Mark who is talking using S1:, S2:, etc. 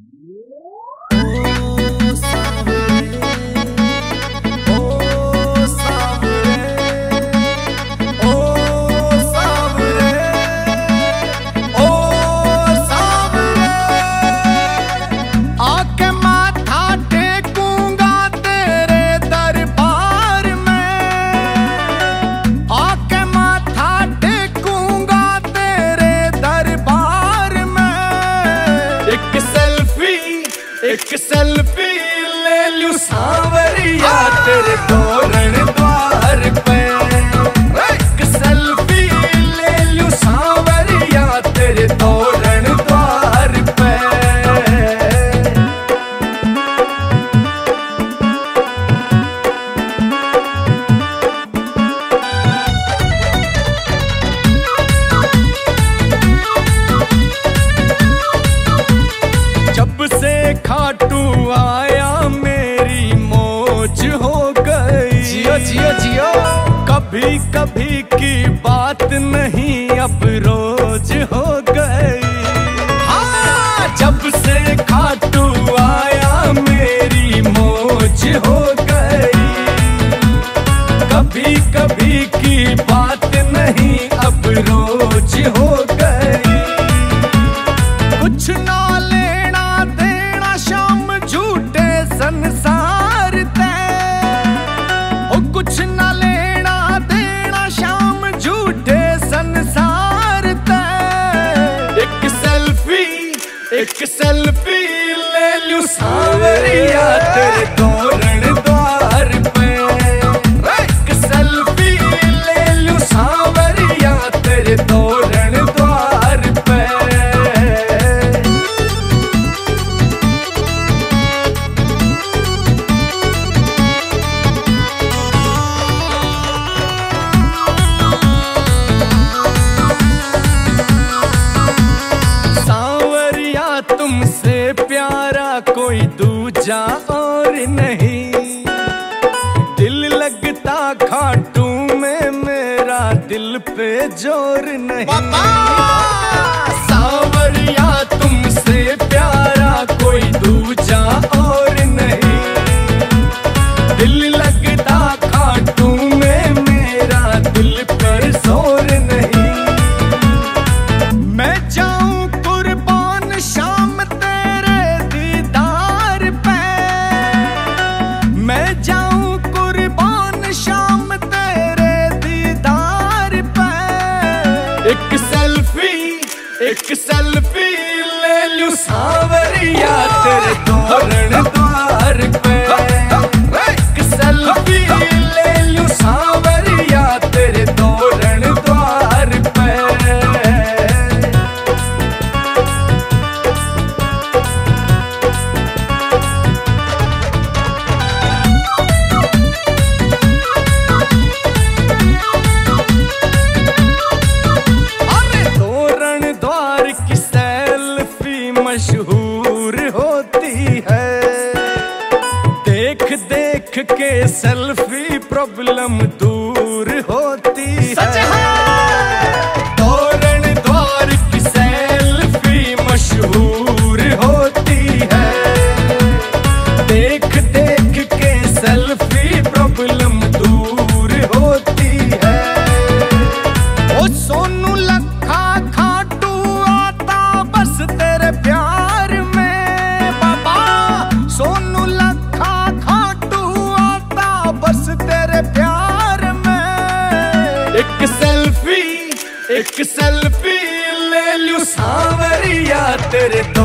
S1: एक सेल्फी ले लूं सांवरिया तेरे तोरण द्वार पे। एक सेल्फी ले लूं सांवरिया तेरे तोरण द्वार पे। जब से खाटू आया मेरी मौज हो गई। जियो जियो जियो। कभी कभी की बात नहीं अब रोज हो गई। हाँ, जब से खाटू आया मेरी मौज हो गई। कभी कभी की बात नहीं अब रोज हो गई। कुछ ना संसार ते ओ कुछ न लेना देना शाम झूठे संसार ते। एक सेल्फी ले लूं सांवरिया तेरे तोरण द्वार पे। एक सेल्फी ले लूं सांवरिया तेरे तोरण द्वार पे। तुमसे प्यारा कोई दूजा और नहीं। दिल लगता खाटू में मेरा दिल पे जोर नहीं। सांवरिया तुमसे प्यारा कोई दूजा और नहीं। दिल लगता खाटू में मेरा दिल पे जोर नहीं। मैं जाऊं शाम तेरे दीदार पे। मैं जाऊं कुर्बान शाम तेरे दीदार पे। एक सेल्फी ले लूं सांवरिया तेरे तोरण द्वार पे। एक सेल्फी ले लूं सांवरिया तेरे तोरण द्वार पे। मशहूर होती है देख देख के सेल्फी प्रॉब्लम दूर होती है। तोरण द्वार की सेल्फी मशहूर होती है। देख देख के सेल्फी प्रॉब्लम दूर होती है। ओ सोनू लखा खाटू आता बस तेरे प्यार में। बाबा सोनू लखा खाटू आता बस तेरे प्यार में। एक सेल्फी ले लूं सांवरिया तेरे